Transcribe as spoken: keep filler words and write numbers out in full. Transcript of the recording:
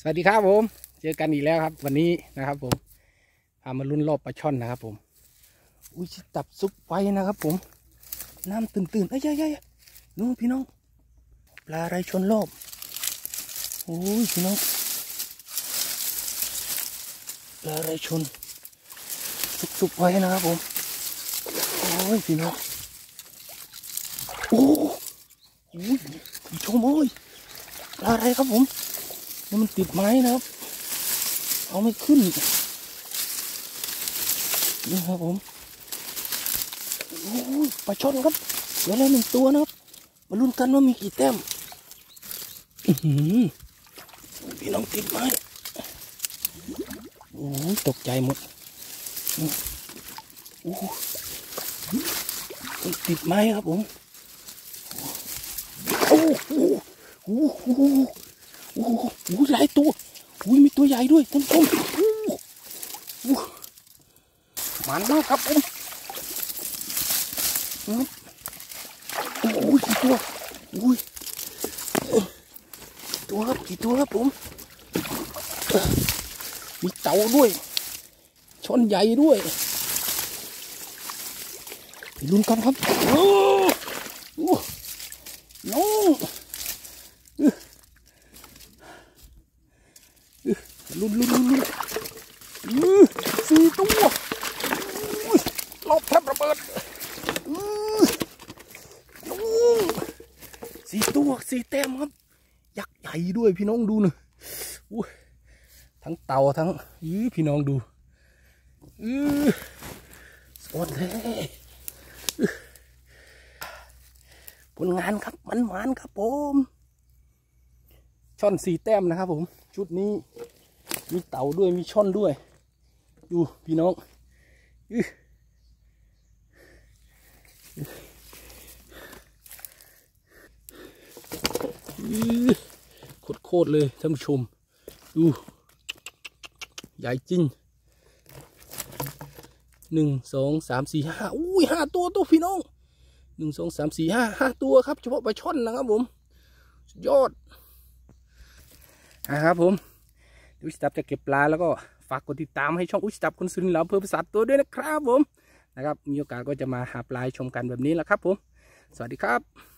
วัสดีครับผมเจอกันอีกแล้วครับวันนี้นะครับผมพามาลุ้นรอบปลาช่อนนะครับผมอุ้ยตับซุกไฟนะครับผมน้ำตื่นๆเอ้ยยัยยัยนู้นพี่น้องปลาอะไรชนรอบโอ้ยพี่น้องปลาอะไรชนซุกๆไว้นะครับผมโอ้ยพี่น้องโอ้โหชมโอ้ยปลาอะไรครับผมนี่มันติดไม้นะครับเอาไม่ขึ้นนี่ครับผมโอ้ยปลาช่อนครับเหลือแล้วหนึ่งตัวนะครับมาลุ้นกันว่ามีกี่แต้มพี่น้องติดไม้โอ้ยตกใจหมดโอ้ติดไม้ครับผมโอ้โหโอ้โหโอ้โหโอ้หลายตัวอุ้ยมีตัวใหญ่ด้วยท่านผู้ชมโอ้มันมากครับผมโอ้ยกี่ตัวอุ้ยตัวครับกี่ตัวครับผมมีเต่าด้วยช่อนใหญ่ด้วยไปลุ้นกันครับโอ้โหน้องลุ้นลุ้นลุ้นลุ้นสี่ตัวรอบแทบระเบิดสี่ตัวสี่แต้มครับยักษ์ใหญ่ด้วยพี่น้องดูหน่อยทั้งเต่าทั้งยี่พี่น้องดูสดเลยผลงานครับมันหวานครับผมช่อนสี่แต้มนะครับผมชุดนี้มีเต่าด้วยมีช่อนด้วยดูพี่น้องโคตรเลยท่านผู้ชมดูใหญ่จริงหนึ่งสองสามสี่ห้าอุ้ยห้าตัวตัวพี่น้องหนึ่งสองสามสี่ห้าห้าตัวครับเฉพาะปลาช่อนนะครับผมสุดยอดนะครับผมอุชิตับจะเก็บปลาแล้วก็ฝากกดติดตามให้ช่องอุชิตับคนสุรินทร์เหล่าอำเภอปราสาทตัวด้วยนะครับผมนะครับมีโอกาสก็จะมาหาปลาชมกันแบบนี้แหละครับผมสวัสดีครับ